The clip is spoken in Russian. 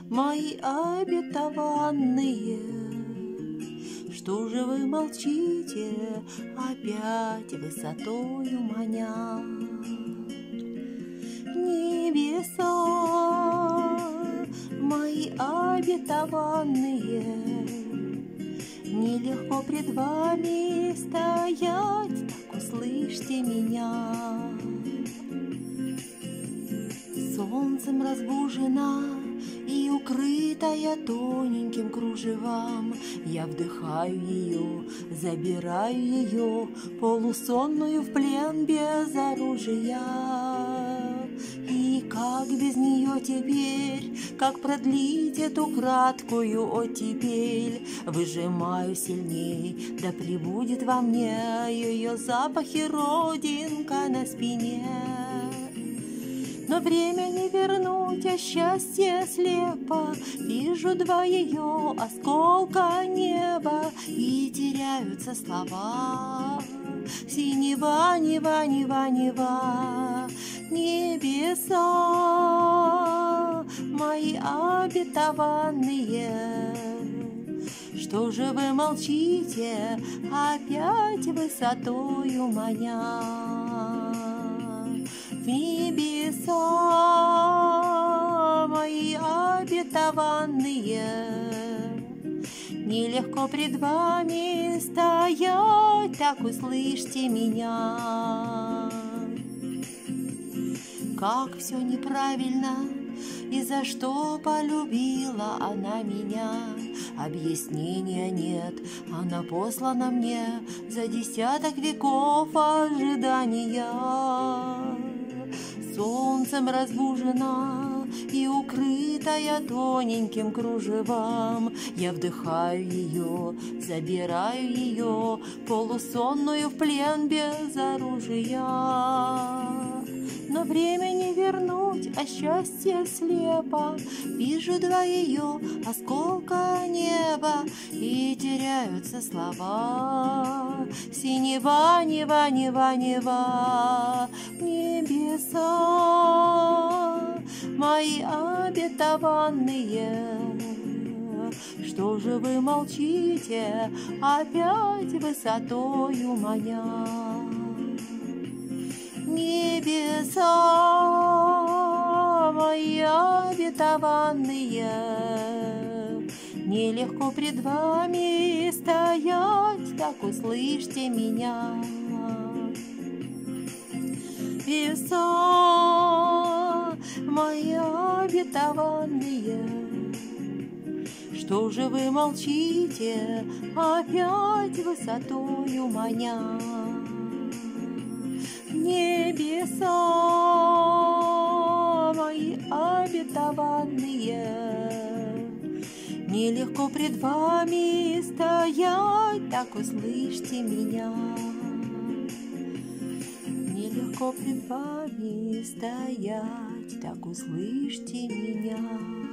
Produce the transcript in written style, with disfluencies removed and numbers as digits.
мои обетованные. Что же вы молчите, опять высотою маня? Небеса, мои обетованные, нелегко пред вами стоять, так услышьте меня. Солнцем разбужена и укрытая тоненьким кружевам, я вдыхаю ее, забираю ее, полусонную в плен без оружия. И как без нее теперь, как продлить эту краткую оттепель? Выжимаю сильней, да пребудет во мне ее запах и родинка на спине. Но время не вернуть, а счастье слепо. Вижу два ее осколка неба, и теряются слова. Синева, нева, нева, нева. Небеса, мои обетованные, что же вы молчите, опять высотою маня? В небеса, мои обетованные, нелегко пред вами стоять, так услышьте меня. Как все неправильно, и за что полюбила она меня? Объяснения нет, она послана мне за десяток веков ожидания. Солнцем разбужена и укрытая тоненьким кружевам, я вдыхаю ее, забираю ее, полусонную в плен без оружия. Но время не вернуть, а счастье слепо. Вижу два ее осколка неба, и теряются слова. Синева, нева, нева, нева. Небеса, мои обетованные, что же вы молчите, опять высотою маня? Небеса, мои обетованные, нелегко пред вами стоять, так услышьте меня. Небеса, мои обетованные, что же вы молчите, опять высотою маня? Небеса, мои обетованные, нелегко пред вами стоять, так услышьте меня. Нелегко пред вами стоять, так услышьте меня.